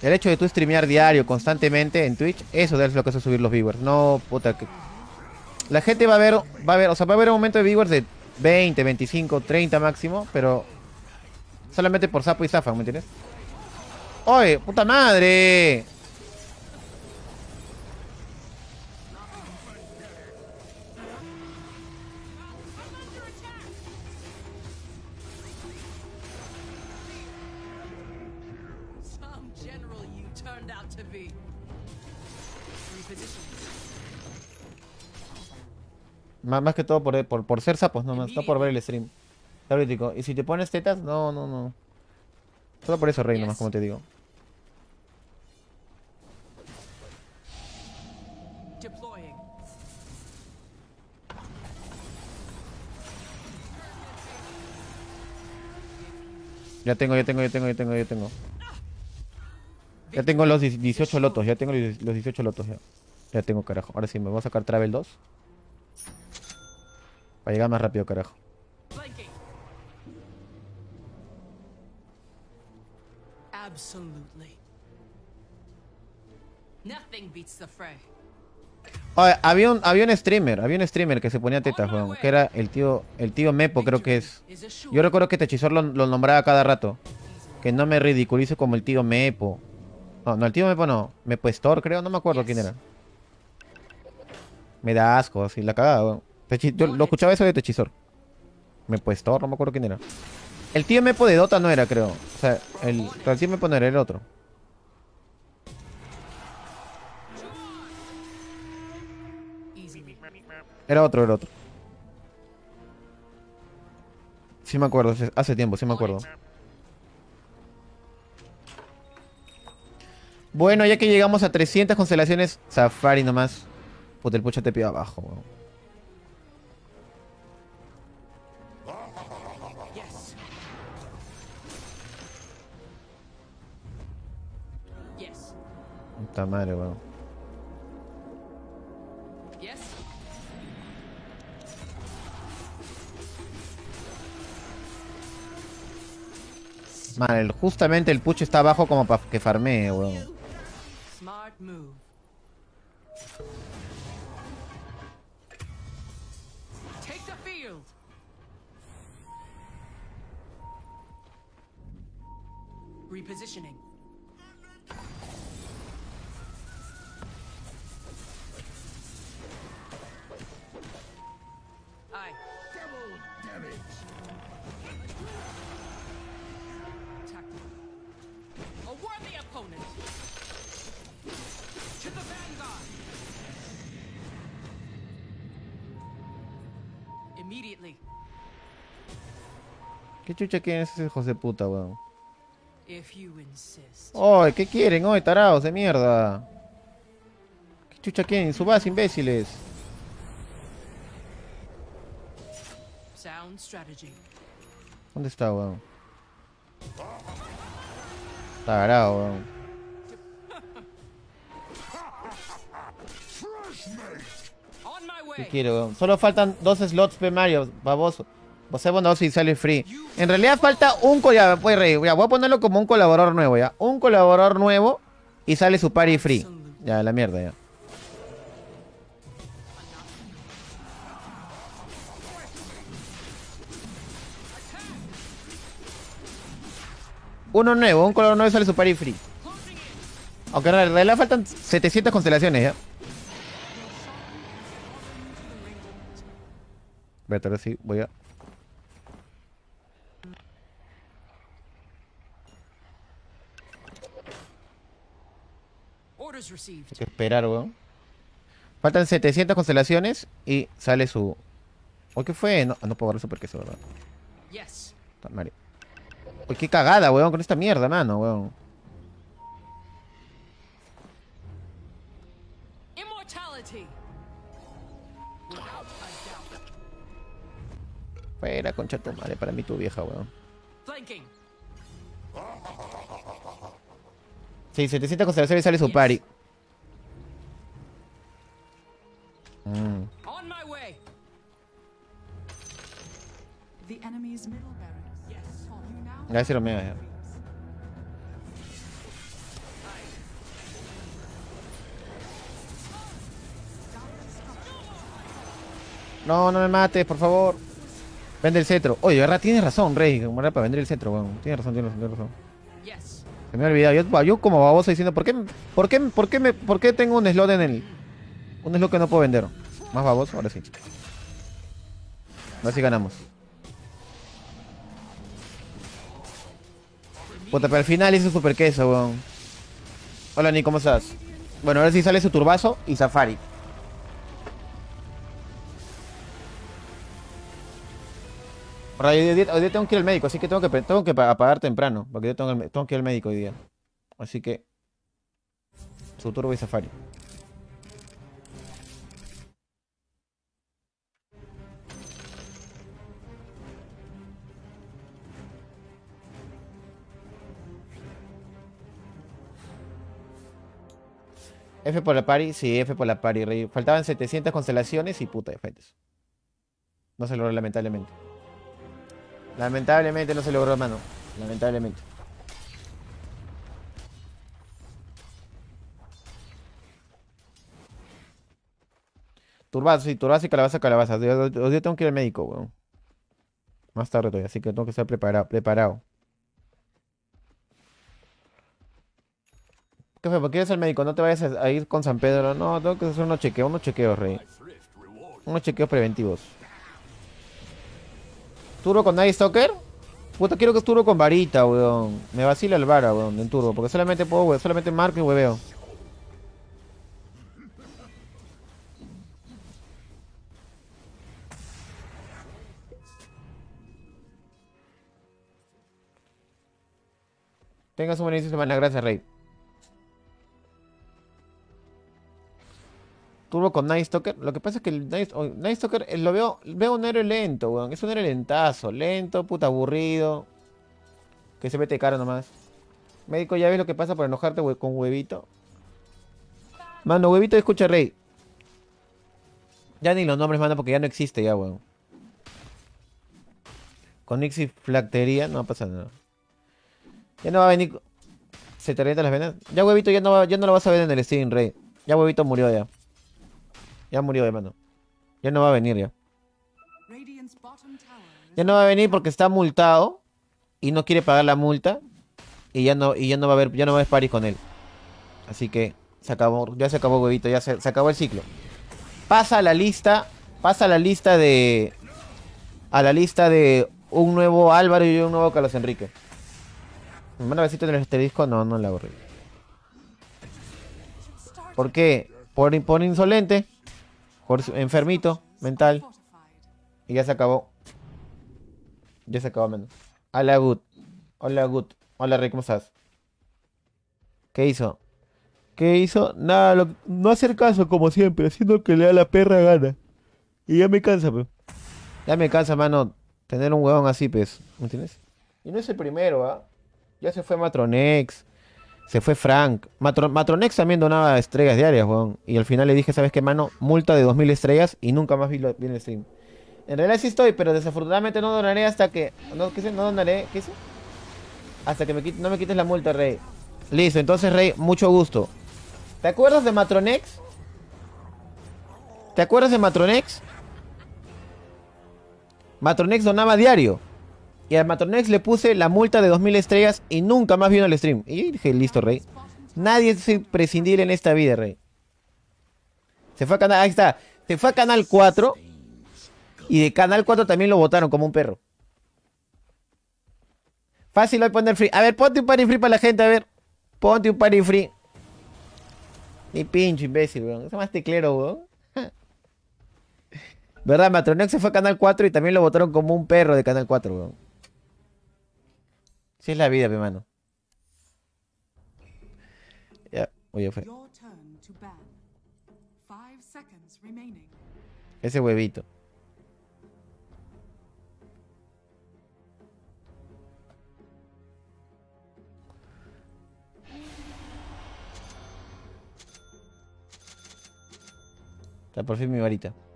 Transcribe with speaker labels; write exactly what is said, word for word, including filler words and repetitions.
Speaker 1: El hecho de tú streamear diario, constantemente en Twitch, eso es lo que hace subir los viewers. No, puta, que... La gente va a ver, va a ver, o sea, va a haber un momento de viewers de veinte, veinticinco, treinta máximo, pero solamente por sapo y zafa, ¿me entiendes? ¡Oye, puta madre!
Speaker 2: Some general you turned out to be. Reposition.
Speaker 1: Más, más que todo por, por, por ser sapos, no, más, no por ver el stream. Está crítico. Y si te pones tetas, no, no, no. Solo por eso, rey, nomás, como te digo.
Speaker 2: Deploying.
Speaker 1: Ya tengo, ya tengo, ya tengo, ya tengo, ya tengo. Ya tengo los dieciocho lotos, ya tengo los dieciocho lotos, ya. Ya tengo, carajo. Ahora sí, me voy a sacar Travel dos. Para llegar más rápido, carajo.
Speaker 2: Flanking. Absolutely. Nothing beats the fray.
Speaker 1: Oye, había un, había un streamer, había un streamer que se ponía tetas, weón. Que era el tío, el tío Mepo, creo que es. Yo recuerdo que este hechizor lo, lo nombraba cada rato. Que no me ridiculice como el tío Mepo. No, no, el tío Mepo no. Mepo Store, creo, no me acuerdo quién era. Me da asco, así, la cagada, weón. Techi- Yo lo escuchaba eso de Techizor. Mepo Store, no me acuerdo quién era. El tío Mepo de Dota no era, creo. O sea, el, el tío Mepo no era el otro.
Speaker 2: Easily.
Speaker 1: Era otro, era otro. Sí me acuerdo, hace- hace tiempo, sí me acuerdo. Bueno, ya que llegamos a trescientas constelaciones, Safari nomás. Puta, el pucha te pide abajo, weón.
Speaker 2: Yes. Yes.
Speaker 1: Puta madre, weón.
Speaker 2: Yes.
Speaker 1: Man, el- justamente el pucho está abajo como para que farmee, weón.
Speaker 2: Smart move. Take the field. Repositioning. Aye. Tactical. A worthy opponent. To the vanguard. Immediately.
Speaker 1: ¿Qué chucha quién es ese hijo de puta, weón?
Speaker 2: If you insist.
Speaker 1: ¡Oy! ¿Qué quieren? ¡Oy, tarados de mierda! ¿Qué chucha quieren? ¡Subas, imbéciles!
Speaker 2: Sound strategy.
Speaker 1: ¿Dónde está, weón? Tarado, weón.
Speaker 2: On my
Speaker 1: ¿Qué
Speaker 2: way.
Speaker 1: quiero, weón? Solo faltan dos slots, P. Mario, baboso. Vos sabés bondadoso y sale free. En realidad falta un colaborador. Pues, rey, ya, voy a ponerlo como un colaborador nuevo, ya. Un colaborador nuevo y sale su party free. Ya, la mierda, ya. Uno nuevo, un colaborador nuevo y sale su party free. Aunque en realidad faltan setecientas constelaciones, ya. Vete, ahora sí, voy a...
Speaker 2: Orders received.
Speaker 1: Hay que esperar, weón. Faltan setecientas constelaciones y sale su... ¿O qué fue? No, no puedo agarrar super queso, ¿verdad?
Speaker 2: Yes.
Speaker 1: Puta madre. Uy, qué cagada, weón, con esta mierda, mano, weón.
Speaker 2: Immortality. Without a doubt.
Speaker 1: Fuera, concha tu madre, para mí tu vieja, weón.
Speaker 2: Flanking.
Speaker 1: Sí, setecientas constelaciones y sale su
Speaker 2: Yes.
Speaker 1: party. Mm.
Speaker 2: On my way.
Speaker 3: The enemy's middle barracks.
Speaker 2: Yes.
Speaker 3: You now
Speaker 1: Ya se lo mea, ya.
Speaker 2: Aye.
Speaker 1: No, no me mates, por favor. Vende el cetro. Oye, de verdad, tienes razón, Rey. Como era para vender el cetro, weón. Tienes razón, tienes razón, tienes razón.
Speaker 2: Yes.
Speaker 1: Se me ha olvidado. Yo, yo como baboso diciendo, ¿por qué, por qué, por qué, me, por qué tengo un slot en el... Un slot que no puedo vender? Más baboso, ahora sí. Ahora sí ganamos. Puta, pero al final hizo super queso, weón. Hola, Ni, ¿cómo estás? Bueno, ahora sí sale su turbazo y Safari. Ahora, hoy día, hoy día tengo que ir al médico, así que tengo que, tengo que apagar temprano. Porque yo tengo, el- tengo que ir al médico hoy día. Así que... Su turbo y Safari. F por la pari, sí, F por la pari, rey. Faltaban setecientas constelaciones y puta, efectos. No se logró, lamentablemente. Lamentablemente no se logró, hermano. Lamentablemente. Turbazo, sí, turbazo y calabaza, calabaza. Yo, yo- yo tengo que ir al médico, weón. Más tarde todavía, así que tengo que estar preparado. preparado. ¿Qué fue? ¿Por qué eres el médico? No te vayas a, a ir con San Pedro. No, tengo que hacer unos chequeos, unos chequeos, rey. Unos chequeos preventivos. ¿Turbo con Night Stalker? Puta, quiero que es turbo con varita, weón. Me vacila el vara, weón, en turbo. Porque solamente puedo, weón, solamente marco y hueveo. Tengas un buen inicio de semana, gracias, rey. Turbo con Night Stalker. Lo que pasa es que el Night, oh, Night Stalker eh, lo veo, veo un héroe lento, weón. Es un héroe lentazo, lento, puta aburrido. Que se mete cara nomás. Médico, ya ves lo que pasa por enojarte hue- con huevito. Mano, huevito, escucha, rey. Ya ni los nombres, mano, porque ya no existe ya, weón. Con Ixi Flactería, no pasa nada. Ya no va a venir. ¿Se te revientan las venas? Ya, huevito, ya no, va, ya no lo vas a ver en el stream, rey. Ya, huevito murió ya. Ya murió, hermano. Ya no va a venir ya.
Speaker 3: Radiant's bottom tower is
Speaker 1: Ya no va a venir porque está multado y no quiere pagar la multa y ya no y ya no va a haber ya no va a haber party con él. Así que se acabó, ya se acabó, huevito, ya se, se acabó el ciclo. Pasa a la lista, pasa a la lista de a la lista de un nuevo Álvaro y un nuevo Carlos Enrique. ¿Me manda besito en el asterisco? No, no la hago, rey. ¿Por qué? Por, por insolente, por enfermito mental
Speaker 3: fortified.
Speaker 1: y ya se acabó. Ya se acabó, menos. Hola, Good. Hola, Good. Hola, Rey, ¿cómo estás? ¿Qué hizo? ¿Qué hizo? Nada, lo- no hacer caso como siempre, haciendo que le da la perra gana. Y ya me cansa, pues. Ya me cansa, mano, tener un huevón así, pues. ¿Me entiendes? Y no es el primero, ¿ah? Ya se fue Matronex, se fue Frank. Matro- Matronex también donaba estrellas diarias, weón. Y al final le dije, ¿sabes qué, mano? Multa de dos mil estrellas y nunca más vi, lo- vi el stream. En realidad sí estoy, pero desafortunadamente no donaré hasta que... No, ¿qué sé? No donaré, ¿qué sé? Hasta que me quit- no me quites la multa, Rey. Listo, entonces, Rey, mucho gusto. ¿Te acuerdas de Matronex? ¿Te acuerdas de Matronex? Matronex donaba diario. Y a Matronex le puse la multa de dos mil estrellas y nunca más vino al stream. Y dije, listo, Rey. Nadie es imprescindible en esta vida, Rey. Se fue a Canal... Ahí está. Se fue a Canal cuatro. Y de Canal cuatro también lo votaron como un perro. Fácil hoy poner free. A ver, ponte un party free para la gente, a ver. Ponte un party free. Ni pincho, imbécil, weón. Es más teclero, weón. ¿Verdad? Matronex se fue a Canal cuatro y también lo votaron como un perro de Canal cuatro, weón. Así es la vida, mi mano. Ya, oye, fue.
Speaker 3: Your turn to ban. Five seconds remaining.
Speaker 1: Ese huevito. Está por fin mi varita.